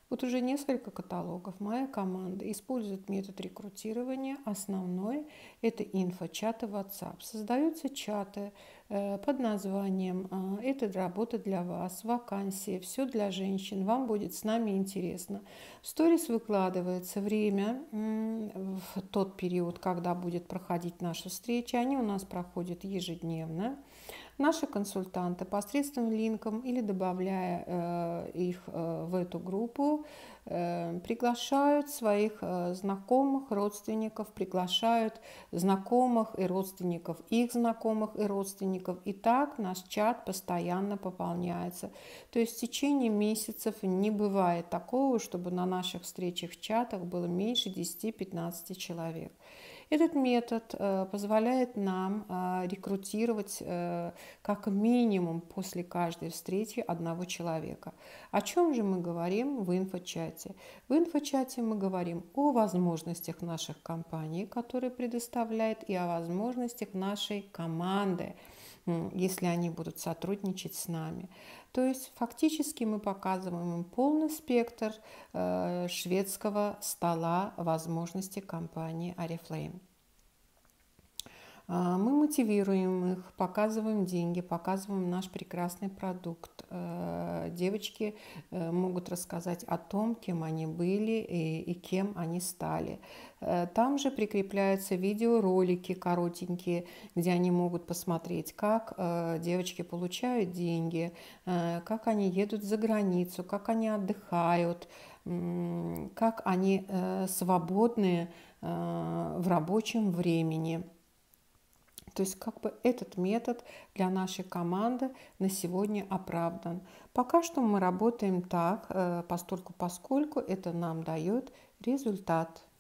Вот уже несколько каталогов моя команда использует метод рекрутирования. Основной – это инфочаты WhatsApp. Создаются чаты под названием «Это работа для вас», «Вакансии», «Все для женщин», «Вам будет с нами интересно». В сторис выкладывается время в тот период, когда будет проходить наша встреча. Они у нас проходят ежедневно. Наши консультанты посредством линком или добавляя их в эту группу приглашают своих знакомых, родственников, приглашают знакомых и родственников их знакомых и родственников. И так наш чат постоянно пополняется. То есть в течение месяцев не бывает такого, чтобы на наших встречах в чатах было меньше 10-15 человек. Этот метод позволяет нам рекрутировать как минимум после каждой встречи одного человека. О чем же мы говорим в инфочате? В инфочате мы говорим о возможностях наших компаний, которые предоставляют, и о возможностях нашей команды, если они будут сотрудничать с нами. То есть фактически мы показываем им полный спектр шведского стола возможностей компании Oriflame. Мы мотивируем их, показываем деньги, показываем наш прекрасный продукт. Девочки могут рассказать о том, кем они были и кем они стали. Там же прикрепляются видеоролики коротенькие, где они могут посмотреть, как девочки получают деньги, как они едут за границу, как они отдыхают, как они свободны в рабочем времени. То есть как бы этот метод для нашей команды на сегодня оправдан. Пока что мы работаем так, поскольку это нам дает результат.